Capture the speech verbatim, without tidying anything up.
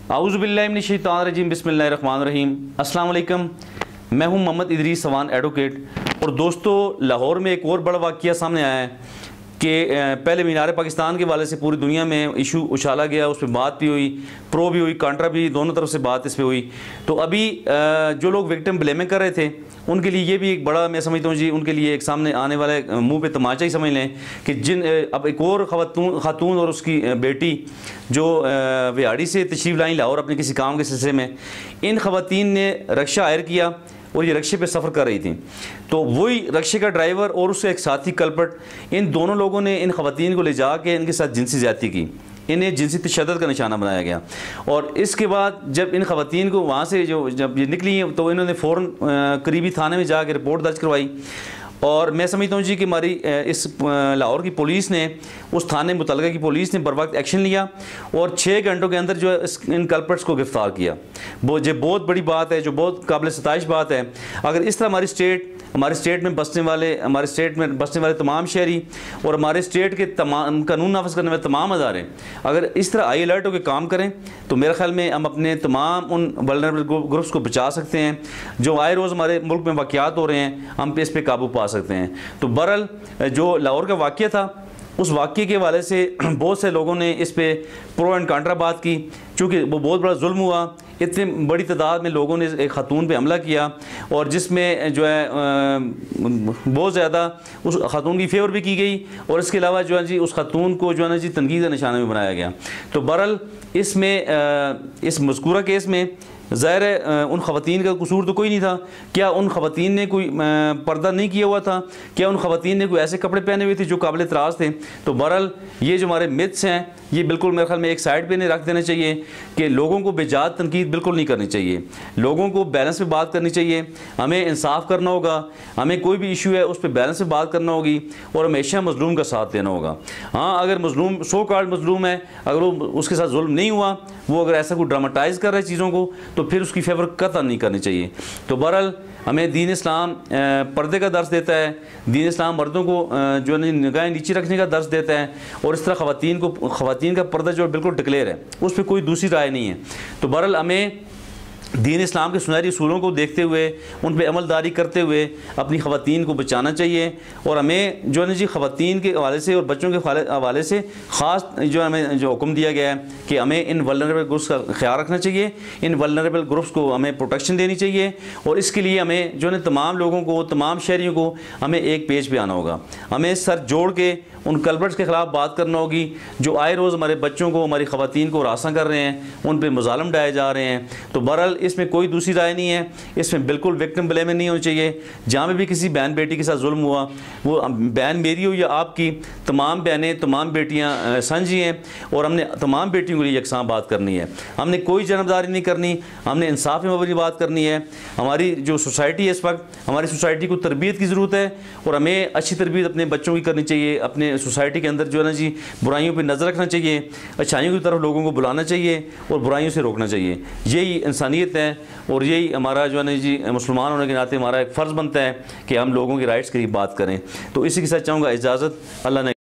आऊज़ुबिल्लाहिमिनश्शैतानिर्रजीम बिस्मिल्लाहिर्रहमानिर्रहीम। अस्सलाम वालेकुम। मैं हूं मोहम्मद इदरीस सवान एडवोकेट। और दोस्तों, लाहौर में एक और बड़ा वाक़या सामने आया है कि पहले मीनार पाकिस्तान के वाले से पूरी दुनिया में इशू उछाला गया, उस पर बात भी हुई, प्रो भी हुई, कॉन्ट्रा भी, दोनों तरफ से बात इस पर हुई। तो अभी जो लोग विक्टिम ब्लेमिंग कर रहे थे उनके लिए ये भी एक बड़ा, मैं समझता हूँ जी, उनके लिए एक सामने आने वाले मुंह पे तमाचा ही समझ लें कि जिन अब एक और खातून खातून और उसकी बेटी जो विहाड़ी से तशरीफ़ लाई लाहौर अपने किसी काम के सिलसिले में, इन ख़वातीन ने रक्षा हायर किया और ये रक्षे पे सफ़र कर रही थी। तो वही रक्षे का ड्राइवर और उससे एक साथी कल्पट, इन दोनों लोगों ने इन ख़वातीन को ले जा के इनके साथ जिनसी ज़्यादती की, इन्हें जिनसी तशद्दुद का निशाना बनाया गया। और इसके बाद जब इन ख़वातीन को वहाँ से जो जब ये निकली तो इन्होंने फ़ौरन करीबी थाने में जाकर रिपोर्ट दर्ज करवाई। और मैं समझता हूँ जी कि हमारी इस लाहौर की पुलिस ने, उस थाने मुतलका की पुलिस ने बर वक्त एक्शन लिया और छः घंटों के अंदर जो है इन कल्पर्ट्स को गिरफ़्तार किया। वो जो बहुत बड़ी बात है, जो बहुत काबिल सताइश बात है। अगर इस तरह हमारी स्टेट हमारे स्टेट में बसने वाले हमारे स्टेट में बसने वाले तमाम शहरी और हमारे स्टेट के तमाम कानून नाफिज करने वाले तमाम अदारे अगर इस तरह आई अलर्ट होकर काम करें तो मेरे ख्याल में हम अपने तमाम उन वल्नरेबल ग्रुप्स को बचा सकते हैं जो आए रोज़ हमारे मुल्क में वाक़यात हो रहे हैं, हम इस पर काबू पा सकते हैं। तो बहरहाल जो लाहौर का वाक़या था, उस वाक़ये के हवाले से बहुत से लोगों ने इस पे प्रो एंड कॉन्ट्रा बात की। चूँकि वो बहुत बड़ा जुल्म हुआ, इतनी बड़ी तादाद में लोगों ने एक खातून पे हमला किया और जिसमें जो है बहुत ज़्यादा उस खातून की फेवर भी की गई और इसके अलावा जो है जी उस खातून को जो है ना जी तनकीद का निशाना भी बनाया गया। तो बहरहाल इसमें इस मज़कूरा केस में ज़ाहिर है उन ख़वातीन का कसूर तो कोई नहीं था। क्या उन ख़वातीन ने कोई पर्दा नहीं किया हुआ था? क्या उन ख़वातीन ने कोई ऐसे कपड़े पहने हुए थे जो काबिल इतराज़ थे? तो बहरहाल ये जो हमारे मिथ्स हैं, ये बिल्कुल मेरे ख्याल में एक साइड पे नहीं रख देना चाहिए कि लोगों को बेजात तनकीद बिल्कुल नहीं करनी चाहिए। लोगों को बैलेंस पे बात करनी चाहिए, हमें इंसाफ करना होगा, हमें कोई भी इशू है उस पर बैलेंस पे बात करना होगी और हमेशा मज़लूम का साथ देना होगा। हाँ, अगर मज़लूम सो कॉल्ड मज़लूम है, अगर वो उसके साथ जुल्म नहीं हुआ, वो अगर ऐसा कोई ड्रामाटाइज़ कर रहा है चीज़ों को, तो फिर उसकी फेवर कतई नहीं करनी चाहिए। तो बहरहाल हमें दीन इस्लाम पर्दे का दर्स देता है, दीन इस्लाम मर्दों को जो है निगाहें नीचे रखने का दर्स देता है और इस तरह ख़वातीन को ख़वातीन का पर्दा जो बिल्कुल डिक्लेयर है, उस पर कोई दूसरी राय नहीं है। तो बहरहाल हमें दीन इस्लाम के सुनहरी उसूलों को देखते हुए उन पर अमलदारी करते हुए अपनी ख़वातीन को बचाना चाहिए और हमें जो है ना जी ख़वातीन के हवाले से और बच्चों के हवाले से ख़ास जो हमें जो हुक्म दिया गया है कि हमें इन वल्नरेबल ग्रुप्स का ख्याल रखना चाहिए, इन वल्नरेबल ग्रुप्स को हमें प्रोटेक्शन देनी चाहिए और इसके लिए हमें जो है तमाम लोगों को, तमाम शहरियों को हमें एक पेज पर आना होगा। हमें सर जोड़ के उन कल्पर्ट्स के ख़िलाफ़ बात करना होगी जो आए रोज़ हमारे बच्चों को, हमारी ख़वातीन को रास्ता कर रहे हैं, उन पर मुज़ालम डाए जा रहे हैं। तो बहरहाल इसमें कोई दूसरी राय नहीं है, इसमें बिल्कुल विक्टिम ब्लेमिंग नहीं होनी चाहिए। जहाँ में भी किसी बहन बेटी के साथ जुल्म हुआ, वो बहन मेरी हो या आपकी, तमाम बहनें, तमाम बेटियाँ साझी हैं और हमने तमाम बेटियों के लिए यकसां बात करनी है। हमने कोई जनमदारी नहीं करनी, हमने इंसाफ में मबनी बात करनी है। हमारी जो सोसाइटी है इस वक्त, हमारी सोसाइटी को तरबियत की ज़रूरत है और हमें अच्छी तरबियत अपने बच्चों की करनी चाहिए। अपने सोसाइटी के अंदर जो है ना जी बुराइयों पर नज़र रखना चाहिए, अच्छाइयों की तरफ लोगों को बुलाना चाहिए और बुराइयों से रोकना चाहिए। यही इंसानियत है और यही हमारा जो है ना जी मुसलमान होने के नाते हमारा एक फ़र्ज़ बनता है कि हम लोगों की राइट्स की बात करें। तो इसी के साथ चाहूँगा इजाज़त। अल्लाह ने